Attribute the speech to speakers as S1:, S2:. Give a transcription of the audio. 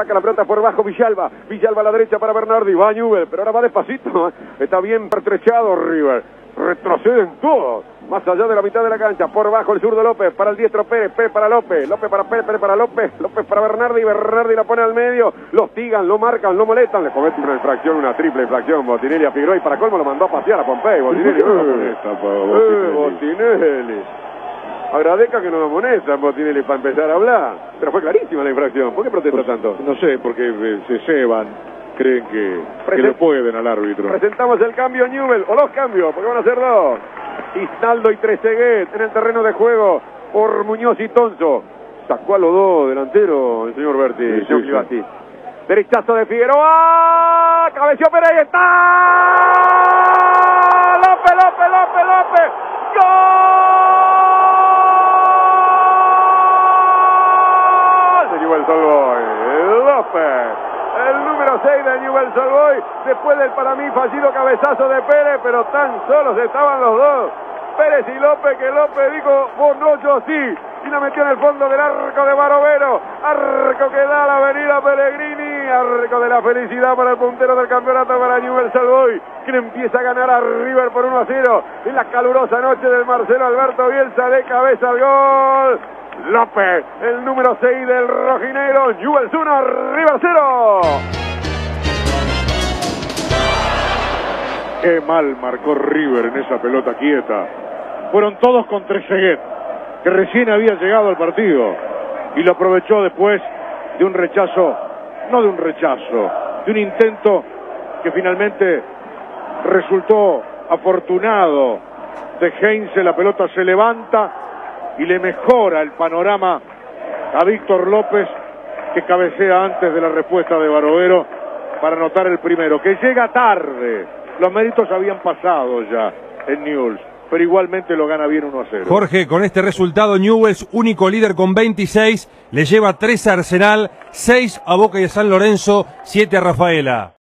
S1: Saca la pelota por bajo Villalba. Villalba a la derecha para Bernardi. Va Newell, pero ahora va despacito. Está bien pertrechado River. Retroceden todos. Más allá de la mitad de la cancha. Por bajo el zurdo López. Para el diestro Pérez. Pérez para López. López para Pérez. Pérez para López. López para Bernardi. Bernardi la pone al medio. Lo hostigan, lo marcan, lo molestan. Le comete una infracción, una triple infracción. Botinelli a Figueroa. Y para colmo lo mandó a pasear a Pompey. Botinelli. Botinelli. Agradezca que no lo amonestan Botinelli para empezar a hablar. Pero fue clarísima la infracción. ¿Por qué protesta tanto?
S2: No sé, porque se ceban. Creen que lo pueden al árbitro.
S1: Presentamos el cambio Newell, o 2 cambios, porque van a ser 2. Isnaldo y Trezeguet en el terreno de juego por Muñoz y Tonzo. Sacó a los 2 delanteros el señor Berti. Sí. Derechazo de Figueroa. Cabeció Pérez, ahí está. López. ¡Gol! De Newell's Old Boys. López. El número 6 de Newell's Old Boys, después del para mí fallido cabezazo de Pérez, pero tan solos estaban los dos, Pérez y López, que López dijo, vos no, yo sí, y la metió en el fondo del arco de Barovero, arco que da a la avenida Pellegrini, arco de la felicidad para el puntero del campeonato para Newell's Old Boys, quien empieza a ganar a River por 1-0, en la calurosa noche del Marcelo Alberto Bielsa, de cabeza al gol. López, el número 6 del rojinegro. Newell's 1, River 0.
S2: Qué mal marcó River en esa pelota quieta. Fueron todos con Trezeguet, que recién había llegado al partido, y lo aprovechó después de un rechazo, no de un rechazo, de un intento que finalmente resultó afortunado de Heinze. La pelota se levanta y le mejora el panorama a Víctor López, que cabecea antes de la respuesta de Barovero para anotar el primero, que llega tarde. Los méritos habían pasado ya en Newell's, pero igualmente lo gana bien 1-0.
S3: Jorge, con este resultado Newell's, único líder con 26, le lleva 3 a Arsenal, 6 a Boca y a San Lorenzo, 7 a Rafaela.